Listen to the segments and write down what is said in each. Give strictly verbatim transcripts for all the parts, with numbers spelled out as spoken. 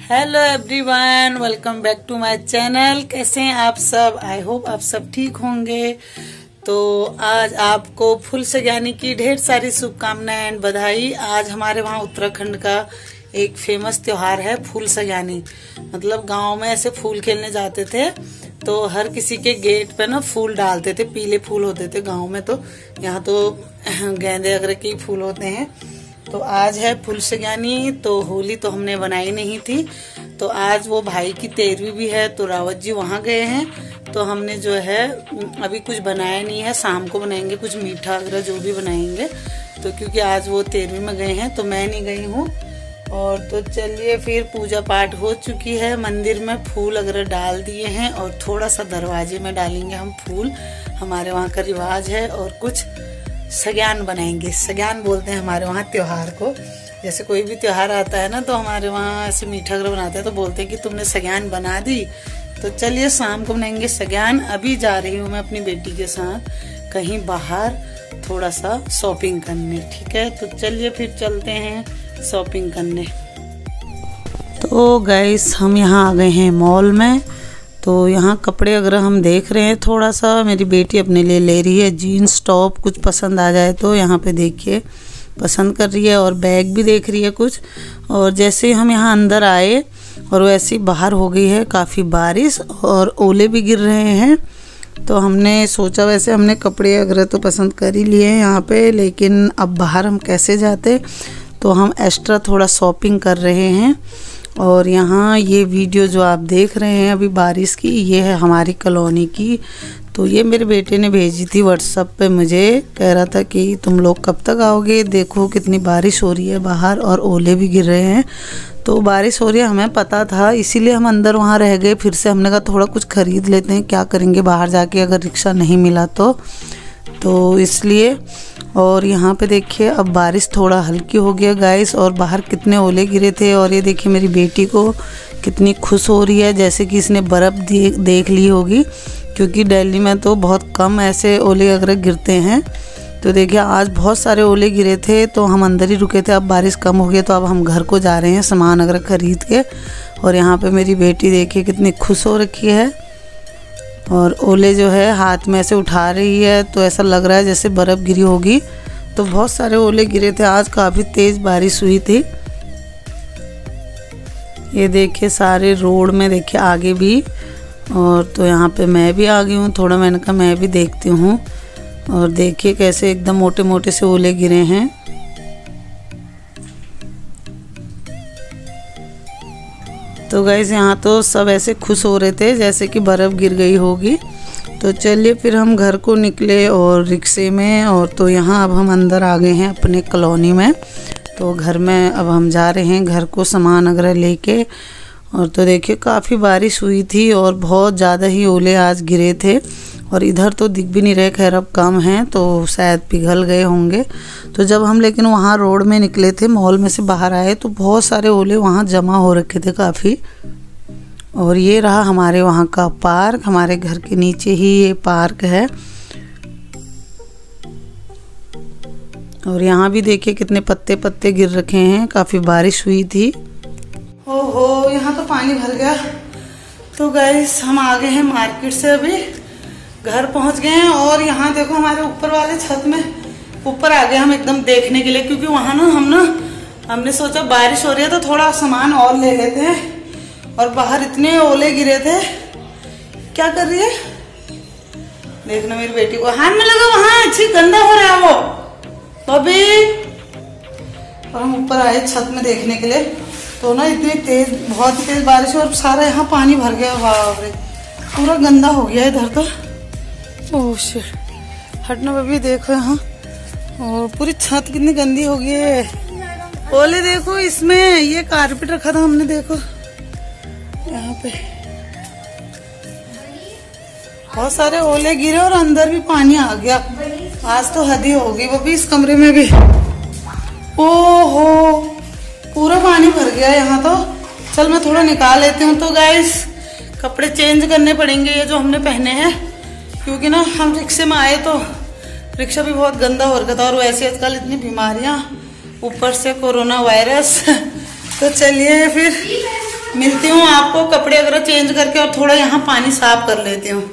Hello everyone, welcome back to my channel. कैसे हैं आप सब? आई होप आप सब ठीक होंगे। तो आज आपको फूल सगाने की ढेर सारी शुभकामनाएं एंड बधाई। आज हमारे वहाँ उत्तराखंड का एक फेमस त्योहार है फूल सगानी। मतलब गांव में ऐसे फूल खेलने जाते थे तो हर किसी के गेट पे ना फूल डालते थे। पीले फूल होते थे गांव में, तो यहाँ तो गेंदे वगैरह के फूल होते हैं। तो आज है फूल सगानी। तो होली तो हमने बनाई नहीं थी, तो आज वो भाई की तेरहवीं भी है, तो रावत जी वहाँ गए हैं। तो हमने जो है अभी कुछ बनाया नहीं है, शाम को बनाएंगे कुछ मीठा वगैरह जो भी बनाएंगे। तो क्योंकि आज वो तेरहवीं में गए हैं तो मैं नहीं गई हूँ। और तो चलिए फिर पूजा पाठ हो चुकी है, मंदिर में फूल वगैरह डाल दिए हैं और थोड़ा सा दरवाजे में डालेंगे हम फूल, हमारे वहाँ का रिवाज है। और कुछ सगान बनाएंगे। सगान बोलते हैं हमारे वहाँ त्योहार को। जैसे कोई भी त्योहार आता है ना तो हमारे वहाँ ऐसे मीठा वगैरह बनाते हैं तो बोलते हैं कि तुमने सगान बना दी। तो चलिए शाम को बनाएंगे सगान। अभी जा रही हूँ मैं अपनी बेटी के साथ कहीं बाहर थोड़ा सा शॉपिंग करने, ठीक है। तो चलिए फिर चलते हैं शॉपिंग करने। तो गाइस हम यहाँ आ गए हैं मॉल में। तो यहाँ कपड़े वगैरह हम देख रहे हैं थोड़ा सा। मेरी बेटी अपने लिए ले रही है जीन्स टॉप, कुछ पसंद आ जाए तो यहाँ पे देखिए पसंद कर रही है। और बैग भी देख रही है कुछ। और जैसे हम यहाँ अंदर आए और वैसे ही बाहर हो गई है काफ़ी बारिश और ओले भी गिर रहे हैं। तो हमने सोचा, वैसे हमने कपड़े वगैरह तो पसंद कर ही लिए हैं यहाँ पे, लेकिन अब बाहर हम कैसे जाते, तो हम एक्स्ट्रा थोड़ा शॉपिंग कर रहे हैं। और यहाँ ये वीडियो जो आप देख रहे हैं अभी बारिश की, ये है हमारी कॉलोनी की। तो ये मेरे बेटे ने भेजी थी व्हाट्सएप पे, मुझे कह रहा था कि तुम लोग कब तक आओगे, देखो कितनी बारिश हो रही है बाहर और ओले भी गिर रहे हैं। तो बारिश हो रही है हमें पता था, इसीलिए हम अंदर वहाँ रह गए। फिर से हमने कहा थोड़ा कुछ ख़रीद लेते हैं, क्या करेंगे बाहर जाके अगर रिक्शा नहीं मिला तो तो इसलिए। और यहाँ पे देखिए अब बारिश थोड़ा हल्की हो गया गाइस, और बाहर कितने ओले गिरे थे। और ये देखिए मेरी बेटी को कितनी खुश हो रही है, जैसे कि इसने बर्फ़ देख देख ली होगी, क्योंकि दिल्ली में तो बहुत कम ऐसे ओले वगैरह गिरते हैं। तो देखिए आज बहुत सारे ओले गिरे थे तो हम अंदर ही रुके थे। अब बारिश कम हो गई तो अब हम घर को जा रहे हैं सामान वगैरह ख़रीद के। और यहाँ पे मेरी बेटी देखिए कितनी खुश हो रखी है, और ओले जो है हाथ में ऐसे उठा रही है तो ऐसा लग रहा है जैसे बर्फ़ गिरी होगी। तो बहुत सारे ओले गिरे थे आज, काफ़ी तेज़ बारिश हुई थी। ये देखिए सारे रोड में देखिए आगे भी। और तो यहाँ पे मैं भी आ गई हूँ थोड़ा, मैंने कहा मैं भी देखती हूँ। और देखिए कैसे एकदम मोटे मोटे से ओले गिरे हैं। तो गाइस यहाँ तो सब ऐसे खुश हो रहे थे जैसे कि बर्फ़ गिर गई होगी। तो चलिए फिर हम घर को निकले और रिक्शे में। और तो यहाँ अब हम अंदर आ गए हैं अपने कॉलोनी में। तो घर में अब हम जा रहे हैं घर को सामान वगैरह लेके। और तो देखिए काफ़ी बारिश हुई थी और बहुत ज़्यादा ही ओले आज गिरे थे। और इधर तो दिख भी नहीं रहे, खैर अब कम हैं तो शायद पिघल गए होंगे। तो जब हम लेकिन वहाँ रोड में निकले थे, मॉल में से बाहर आए, तो बहुत सारे ओले वहाँ जमा हो रखे थे काफ़ी। और ये रहा हमारे वहाँ का पार्क, हमारे घर के नीचे ही ये पार्क है। और यहाँ भी देखिए कितने पत्ते पत्ते गिर रखे हैं, काफ़ी बारिश हुई थी। हो हो यहाँ तो पानी भर गया। तो गाइस हम आ गए हैं मार्केट से, अभी घर पहुँच गए हैं। और यहाँ देखो हमारे ऊपर वाले छत में ऊपर आ गए हम एकदम देखने के लिए, क्योंकि वहाँ ना हम ना हमने सोचा बारिश हो रही है तो थोड़ा सामान और ले लेते हैं। और बाहर इतने ओले गिरे थे। क्या कर रही है देखना मेरी बेटी को, हाथ में लगा, वहाँ अच्छी गंदा हो रहा है वो बबी। और हम ऊपर आए छत में देखने के लिए, तो ना इतनी तेज, बहुत ही तेज बारिश और सारा यहाँ पानी भर गया। वाह रे, पूरा गंदा हो गया इधर तो। ओह शिट, हटना बबी, देखो यहाँ और पूरी छत कितनी गंदी हो गई है। ओले देखो इसमें, ये कारपेट रखा था हमने, देखो यहाँ पे बहुत सारे ओले गिरे और अंदर भी पानी आ गया। आज तो हद ही हो गई बबी, इस कमरे में भी ओहो पूरा पानी भर गया यहाँ तो। चल मैं थोड़ा निकाल लेती हूँ। तो गाइस कपड़े चेंज करने पड़ेंगे ये जो हमने पहने हैं, क्योंकि ना हम रिक्शे में आए तो रिक्शा भी बहुत गंदा हो रखा था। और वैसे आजकल इतनी बीमारियाँ, ऊपर से कोरोना वायरस। तो चलिए फिर मिलती हूँ आपको कपड़े वगैरह चेंज करके और थोड़ा यहाँ पानी साफ कर लेती हूँ।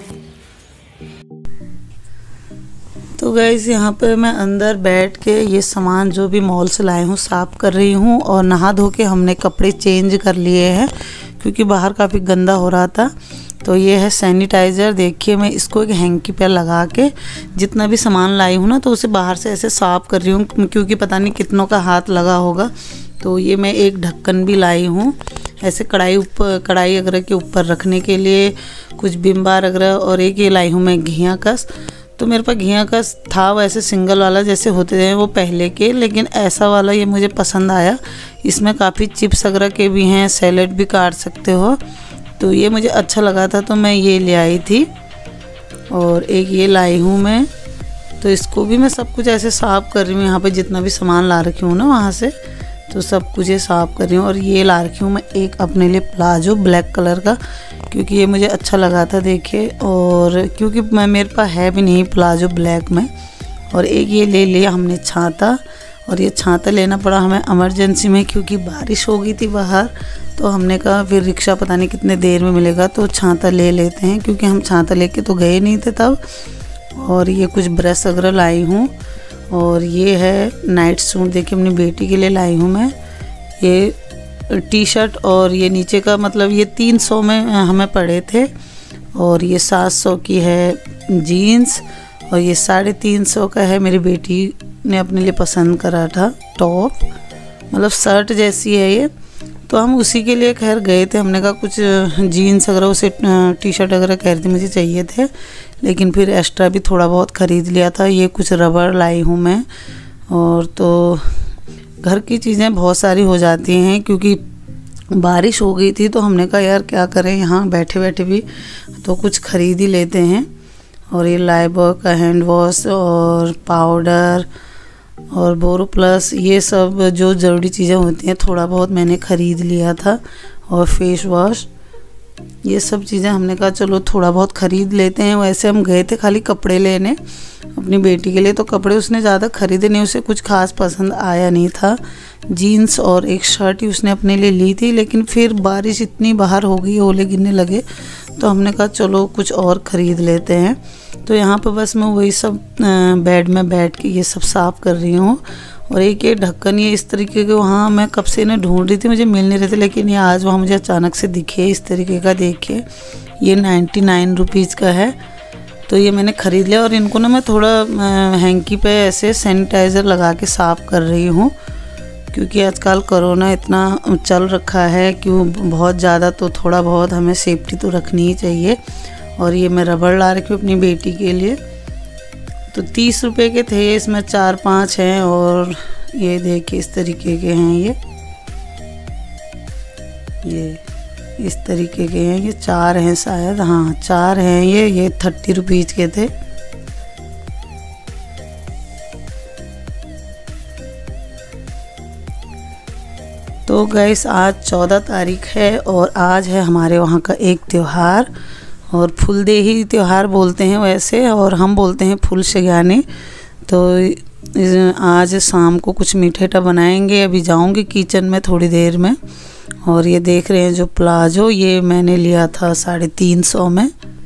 तो गाइस यहाँ पे मैं अंदर बैठ के ये सामान जो भी मॉल से लाए हूँ साफ़ कर रही हूँ और नहा धो के हमने कपड़े चेंज कर लिए हैं क्योंकि बाहर काफ़ी गंदा हो रहा था। तो ये है सैनिटाइज़र। देखिए मैं इसको एक हैंकी पे लगा के जितना भी सामान लाई हूँ ना तो उसे बाहर से ऐसे साफ़ कर रही हूँ क्योंकि पता नहीं कितनों का हाथ लगा होगा। तो ये मैं एक ढक्कन भी लाई हूँ ऐसे कढ़ाई ऊपर कढ़ाई वगैरह के ऊपर रखने के लिए, कुछ विम बार वगैरह, और एक ये लाई हूँ मैं घिया कस। तो मेरे पास घिया कस था वैसे सिंगल वाला जैसे होते थे वो पहले के, लेकिन ऐसा वाला ये मुझे पसंद आया। इसमें काफ़ी चिप्स वगैरह के भी हैं, सैलेड भी काट सकते हो, तो ये मुझे अच्छा लगा था तो मैं ये ले आई थी। और एक ये लाई हूँ मैं, तो इसको भी मैं सब कुछ ऐसे साफ़ कर रही हूँ। यहाँ पे जितना भी सामान ला रखी हूँ ना वहाँ से, तो सब कुछ ये साफ़ कर रही हूँ। और ये ला रखी हूँ मैं एक अपने लिए प्लाजो ब्लैक कलर का, क्योंकि ये मुझे अच्छा लगा था देखिए, और क्योंकि मैं मेरे पास है भी नहीं प्लाजो ब्लैक में। और एक ये ले लिया हमने छाता, और ये छाता लेना पड़ा हमें इमरजेंसी में क्योंकि बारिश हो गई थी बाहर। तो हमने कहा फिर रिक्शा पता नहीं कितने देर में मिलेगा, तो छाता ले लेते हैं क्योंकि हम छाता लेके तो गए नहीं थे तब। और ये कुछ ब्रश वगैरह लाई हूँ। और ये है नाइट सूट, देखिए अपनी बेटी के लिए लाई हूँ मैं। ये टी शर्ट और ये नीचे का मतलब ये तीन सौ में हमें पड़े थे, और ये सात सौ की है जीन्स, और ये साढ़े तीन सौ का है मेरी बेटी ने अपने लिए पसंद करा था टॉप, मतलब शर्ट जैसी है ये। तो हम उसी के लिए खैर गए थे। हमने कहा कुछ जीन्स वगैरह उसे टी शर्ट वगैरह कह रही थी मुझे चाहिए थे, लेकिन फिर एक्स्ट्रा भी थोड़ा बहुत ख़रीद लिया था। ये कुछ रबड़ लाई हूँ मैं। और तो घर की चीज़ें बहुत सारी हो जाती हैं क्योंकि बारिश हो गई थी, तो हमने कहा यार क्या करें यहाँ बैठे बैठे भी, तो कुछ ख़रीद ही लेते हैं। और ये लाइबॉय का हैंड वॉश और पाउडर और बोरो प्लस, ये सब जो ज़रूरी चीज़ें होती हैं थोड़ा बहुत मैंने ख़रीद लिया था। और फेस वॉश, ये सब चीज़ें हमने कहा चलो थोड़ा बहुत ख़रीद लेते हैं। वैसे हम गए थे खाली कपड़े लेने अपनी बेटी के लिए, तो कपड़े उसने ज़्यादा ख़रीदे नहीं, उसे कुछ खास पसंद आया नहीं था। जीन्स और एक शर्ट ही उसने अपने लिए ली थी, लेकिन फिर बारिश इतनी बाहर हो गई, ओले गिरने लगे, तो हमने कहा चलो कुछ और ख़रीद लेते हैं। तो यहाँ पर बस मैं वही सब बेड में बैठ के ये सब साफ़ कर रही हूँ। और एक ये ढक्कन ये इस तरीके के, वहाँ मैं कब से इन्हें ढूंढ रही थी, मुझे मिल नहीं रहे थे, लेकिन ये आज वहाँ मुझे अचानक से दिखे इस तरीके का। देखिए ये नाइन्टी नाइन रुपीज़ का है, तो ये मैंने ख़रीद लिया। और इनको ना मैं थोड़ा हैंकी पे ऐसे सैनिटाइज़र लगा के साफ़ कर रही हूँ क्योंकि आजकल कोरोना इतना चल रखा है क्यों बहुत ज़्यादा, तो थोड़ा बहुत हमें सेफ्टी तो रखनी ही चाहिए। और ये मैं रबड़ ला रखी हूँ अपनी बेटी के लिए, तो तीस रुपए के थे, इसमें चार पांच हैं। और ये देखिए इस तरीके के हैं, ये ये इस तरीके के हैं, ये चार हैं शायद, हाँ चार हैं ये ये थर्टी रुपीज़ के थे। तो गैस आज चौदह तारीख है और आज है हमारे वहाँ का एक त्यौहार, और फुलदेही त्यौहार बोलते हैं वैसे, और हम बोलते हैं फुल शगाने। तो आज शाम को कुछ मीठा बनाएंगे। अभी जाऊंगी किचन में थोड़ी देर में। और ये देख रहे हैं जो प्लाजो, ये मैंने लिया था साढ़े तीन सौ में।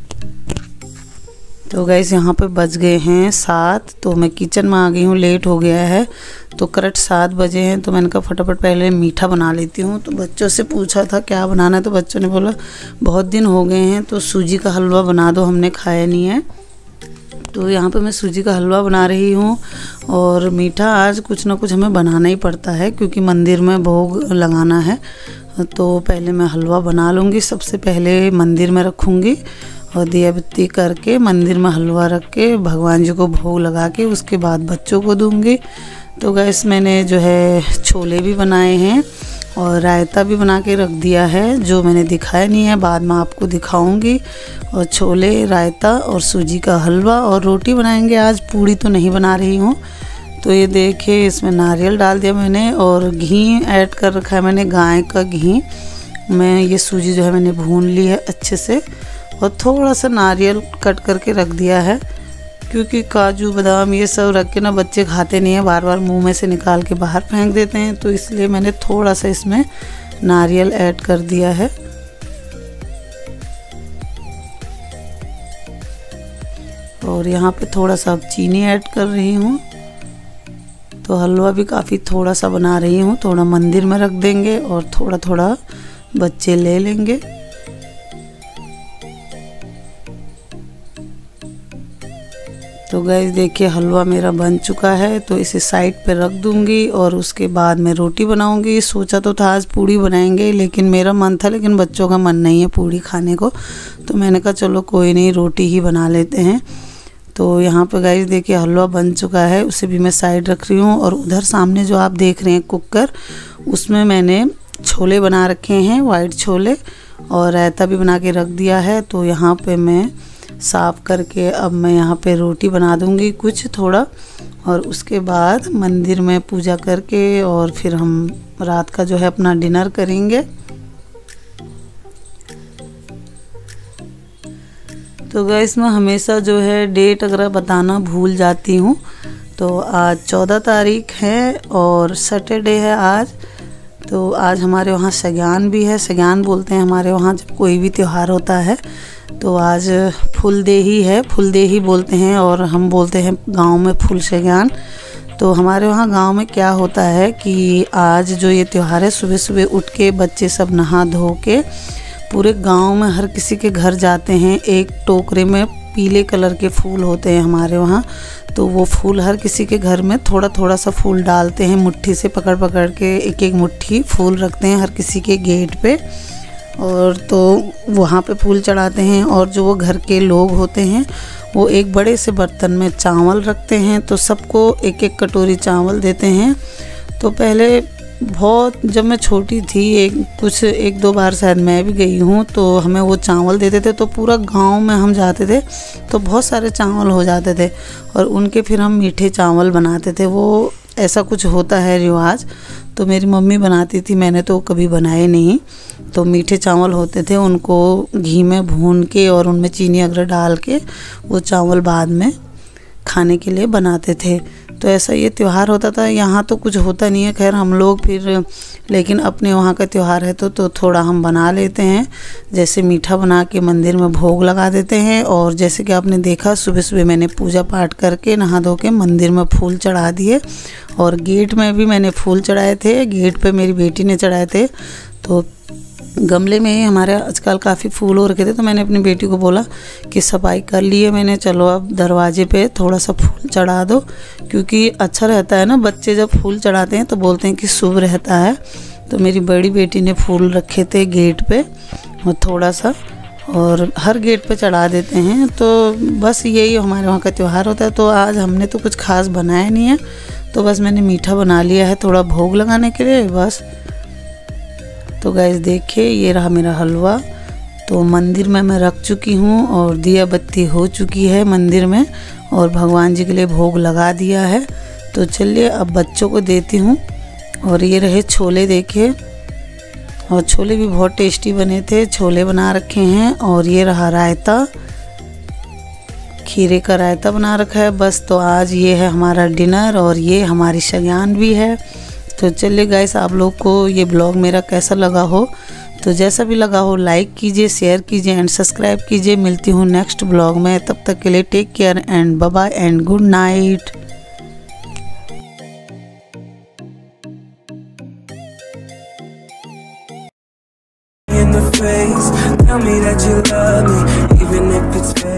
तो गैस यहाँ पे बज गए हैं सात, तो मैं किचन में आ गई हूँ, लेट हो गया है, तो करेक्ट सात बजे हैं। तो मैंने कहा फटाफट पहले मीठा बना लेती हूँ। तो बच्चों से पूछा था क्या बनाना है, तो बच्चों ने बोला बहुत दिन हो गए हैं तो सूजी का हलवा बना दो, हमने खाया नहीं है। तो यहाँ पे मैं सूजी का हलवा बना रही हूँ। और मीठा आज कुछ ना कुछ हमें बनाना ही पड़ता है क्योंकि मंदिर में भोग लगाना है, तो पहले मैं हलवा बना लूँगी। सबसे पहले मंदिर में रखूँगी और दिया बत्ती करके मंदिर में हलवा रख के भगवान जी को भोग लगा के उसके बाद बच्चों को दूँगी। तो गैस मैंने जो है छोले भी बनाए हैं और रायता भी बना के रख दिया है, जो मैंने दिखाया नहीं है, बाद में आपको दिखाऊंगी। और छोले, रायता और सूजी का हलवा और रोटी बनाएंगे आज, पूड़ी तो नहीं बना रही हूँ। तो ये देखिए इसमें नारियल डाल दिया मैंने और घी ऐड कर रखा है मैंने, गाय का घी। मैं ये सूजी जो है मैंने भून ली है अच्छे से, और थोड़ा सा नारियल कट करके रख दिया है क्योंकि काजू बादाम ये सब रख के ना बच्चे खाते नहीं हैं, बार बार मुंह में से निकाल के बाहर फेंक देते हैं, तो इसलिए मैंने थोड़ा सा इसमें नारियल ऐड कर दिया है। और यहाँ पे थोड़ा सा अब चीनी ऐड कर रही हूँ। तो हलवा भी काफ़ी थोड़ा सा बना रही हूँ, थोड़ा मंदिर में रख देंगे और थोड़ा थोड़ा बच्चे ले लेंगे। तो गाइस देखिए हलवा मेरा बन चुका है, तो इसे साइड पे रख दूंगी और उसके बाद मैं रोटी बनाऊंगी। सोचा तो था आज पूड़ी बनाएंगे, लेकिन मेरा मन था, लेकिन बच्चों का मन नहीं है पूड़ी खाने को, तो मैंने कहा चलो कोई नहीं रोटी ही बना लेते हैं। तो यहाँ पे गाइस देखिए हलवा बन चुका है, उसे भी मैं साइड रख रही हूँ। और उधर सामने जो आप देख रहे हैं कुकर, उसमें मैंने छोले बना रखे हैं, वाइट छोले, और रायता भी बना के रख दिया है। तो यहाँ पे मैं साफ़ करके अब मैं यहाँ पे रोटी बना दूँगी कुछ थोड़ा, और उसके बाद मंदिर में पूजा करके और फिर हम रात का जो है अपना डिनर करेंगे। तो गाइस मैं हमेशा जो है डेट अगर बताना भूल जाती हूँ। तो आज चौदह तारीख है और सैटरडे है आज। तो आज हमारे वहाँ सज्ञान भी है, सज्ञान बोलते हैं हमारे वहाँ जब कोई भी त्यौहार होता है। तो आज फुलदेही है, फुलदेही बोलते हैं, और हम बोलते हैं गांव में फुल सज्ञान। तो हमारे वहाँ गांव में क्या होता है कि आज जो ये त्यौहार है, सुबह सुबह उठ के बच्चे सब नहा धो के पूरे गांव में हर किसी के घर जाते हैं। एक टोकरे में पीले कलर के फूल होते हैं हमारे वहाँ, तो वो फूल हर किसी के घर में थोड़ा थोड़ा सा फूल डालते हैं, मुट्ठी से पकड़ पकड़ के एक एक मुट्ठी फूल रखते हैं हर किसी के गेट पे, और तो वहाँ पे फूल चढ़ाते हैं। और जो वो घर के लोग होते हैं वो एक बड़े से बर्तन में चावल रखते हैं, तो सबको एक एक कटोरी चावल देते हैं। तो पहले बहुत जब मैं छोटी थी, एक कुछ एक दो बार शायद मैं भी गई हूँ, तो हमें वो चावल देते थे। तो पूरा गांव में हम जाते थे तो बहुत सारे चावल हो जाते थे, और उनके फिर हम मीठे चावल बनाते थे। वो ऐसा कुछ होता है रिवाज। तो मेरी मम्मी बनाती थी, मैंने तो कभी बनाए नहीं। तो मीठे चावल होते थे, उनको घी में भून के और उनमें चीनी वगैरह डाल के वो चावल बाद में खाने के लिए बनाते थे। तो ऐसा ये त्यौहार होता था। यहाँ तो कुछ होता नहीं है, खैर हम लोग फिर, लेकिन अपने वहाँ का त्यौहार है तो तो थोड़ा हम बना लेते हैं। जैसे मीठा बना के मंदिर में भोग लगा देते हैं, और जैसे कि आपने देखा सुबह सुबह मैंने पूजा पाठ करके नहा धो के मंदिर में फूल चढ़ा दिए, और गेट में भी मैंने फूल चढ़ाए थे। गेट पे मेरी बेटी ने चढ़ाए थे। तो गमले में ही हमारे आजकल काफ़ी फूल हो रखे थे, तो मैंने अपनी बेटी को बोला कि सफाई कर लिए मैंने, चलो अब दरवाजे पे थोड़ा सा फूल चढ़ा दो, क्योंकि अच्छा रहता है ना। बच्चे जब फूल चढ़ाते हैं तो बोलते हैं कि शुभ रहता है। तो मेरी बड़ी बेटी ने फूल रखे थे गेट पे और थोड़ा सा, और हर गेट पे चढ़ा देते हैं। तो बस यही हमारे वहाँ का त्यौहार होता है। तो आज हमने तो कुछ खास बनाया नहीं है, तो बस मैंने मीठा बना लिया है थोड़ा भोग लगाने के लिए बस। तो गाइस देखिए ये रहा मेरा हलवा। तो मंदिर में मैं रख चुकी हूँ और दिया बत्ती हो चुकी है मंदिर में, और भगवान जी के लिए भोग लगा दिया है। तो चलिए अब बच्चों को देती हूँ। और ये रहे छोले देखिए, और छोले भी बहुत टेस्टी बने थे, छोले बना रखे हैं। और ये रहा रायता, खीरे का रायता बना रखा है बस। तो आज ये है हमारा डिनर, और ये हमारी सज्ञान भी है। तो चलिए गाइस आप लोग को ये ब्लॉग मेरा कैसा लगा हो, तो जैसा भी लगा हो लाइक कीजिए, शेयर कीजिए एंड सब्सक्राइब कीजिए। मिलती हूँ नेक्स्ट ब्लॉग में, तब तक के लिए take care and bye bye and good night. Tell me that you love me, even if it's fake.